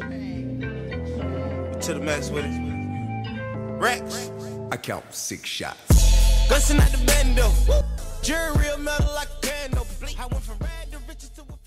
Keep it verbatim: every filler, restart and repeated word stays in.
To the max with it. Rex. I count six shots. Bustin' out the bando. Jury real metal like a candle. I went from red to riches to a